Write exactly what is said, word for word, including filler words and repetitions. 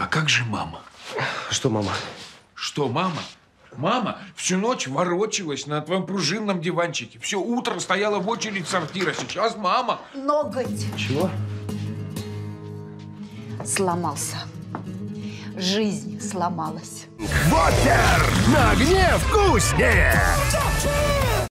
А как же мама? Что мама? Что мама? Мама всю ночь ворочалась на твоем пружинном диванчике. Все утро стояла в очередь сортира. Сейчас мама... Ноготь. Чего? Сломался. Жизнь сломалась. Воппер! На огне вкуснее!